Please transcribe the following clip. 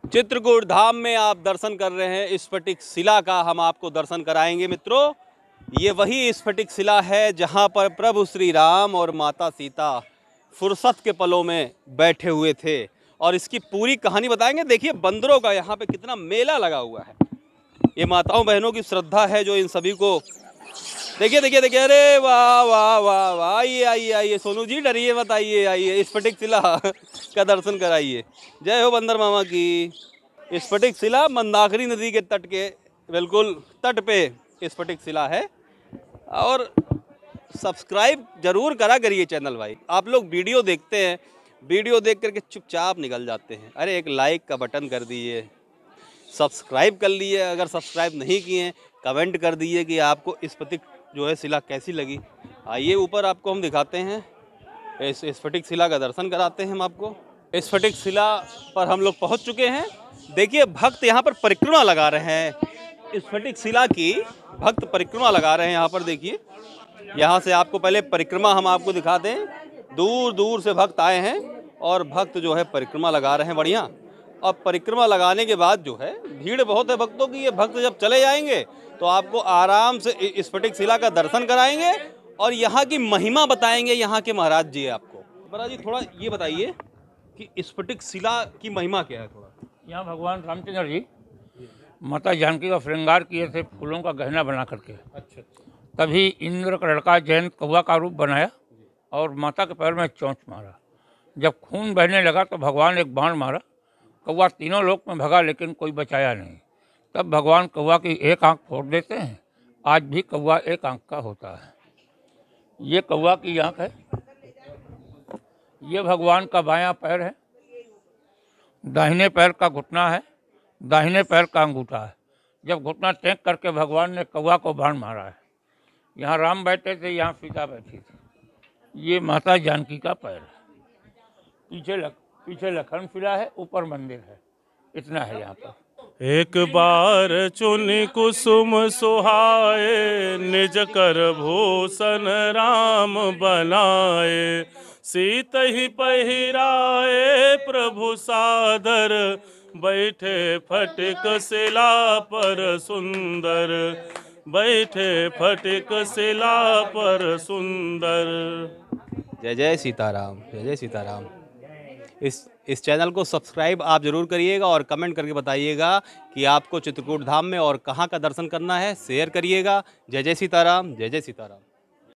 चित्रकूट धाम में आप दर्शन कर रहे हैं स्फटिक शिला का, हम आपको दर्शन कराएंगे मित्रों। ये वही स्फटिक शिला है जहां पर प्रभु श्री राम और माता सीता फुर्सत के पलों में बैठे हुए थे, और इसकी पूरी कहानी बताएंगे। देखिए बंदरों का यहाँ पे कितना मेला लगा हुआ है। ये माताओं बहनों की श्रद्धा है जो इन सभी को, देखिए देखिए देखिए, अरे वाह वाह वाह वाह, आइए आइए आइए सोनू जी, डरिए मत, आइए आइए स्फटिक शिला का दर्शन कराइए। जय हो बंदर मामा की। स्फटिक शिला मंदाकिनी नदी के तट के बिल्कुल तट पे स्फटिक शिला है। और सब्सक्राइब जरूर करा करिए चैनल भाई। आप लोग वीडियो देखते हैं, वीडियो देख करके चुपचाप निकल जाते हैं। अरे एक लाइक का बटन कर दीजिए, सब्सक्राइब कर लिए, अगर सब्सक्राइब नहीं किए कमेंट कर दीजिए कि आपको स्फटिक जो है शिला कैसी लगी। आइए ऊपर आपको हम दिखाते हैं, इस स्फटिक शिला का दर्शन कराते हैं हम आपको। स्फटिक शिला पर हम लोग पहुंच चुके हैं। देखिए भक्त यहाँ पर परिक्रमा लगा रहे हैं, स्फटिक शिला की भक्त परिक्रमा लगा रहे हैं यहाँ पर। देखिए यहाँ से आपको पहले परिक्रमा हम आपको दिखा दें। दूर दूर से भक्त आए हैं और भक्त जो है परिक्रमा लगा रहे हैं बढ़िया। और परिक्रमा लगाने के बाद जो है भीड़ बहुत है भक्तों की। ये भक्त जब चले जाएंगे तो आपको आराम से स्फटिक शिला का दर्शन कराएंगे और यहाँ की महिमा बताएंगे यहाँ के महाराज जी। आपको महाराज जी थोड़ा ये बताइए कि स्फटिक शिला की महिमा क्या है थोड़ा। यहाँ भगवान रामचंद्र जी माता जानकी का श्रृंगार किए थे फूलों का गहना बना करके। अच्छा। तभी इंद्र का लड़का जयंत कौवा का रूप बनाया और माता के पैर में चोंच मारा। जब खून बहने लगा तो भगवान एक बाण मारा, कौवा तीनों लोक में भगा लेकिन कोई बचाया नहीं। तब भगवान कौवा की एक आंख फोड़ देते हैं। आज भी कौवा एक आंख का होता है। ये कौवा की आंख है, ये भगवान का बायां पैर है, दाहिने पैर का घुटना है, दाहिने पैर का अंगूठा है। जब घुटना टेक करके भगवान ने कौवा को बाण मारा है। यहाँ राम बैठे थे, यहाँ सीता बैठी थी। ये माता जानकी का पैर है। पीछे लखन शिला है, ऊपर मंदिर है। इतना है यहाँ पर। एक बार चुनि कुसुम सुहाए, निज कर भूषण राम बनाए। सीत ही पहिराए प्रभु सादर, बैठे फटिक शिला पर सुंदर। बैठे फटिक शिला पर सुंदर। जय जय सीताराम, जय जय सीताराम। इस चैनल को सब्सक्राइब आप ज़रूर करिएगा और कमेंट करके बताइएगा कि आपको चित्रकूट धाम में और कहाँ का दर्शन करना है। शेयर करिएगा। जय जय सीताराम, जय जय सीताराम।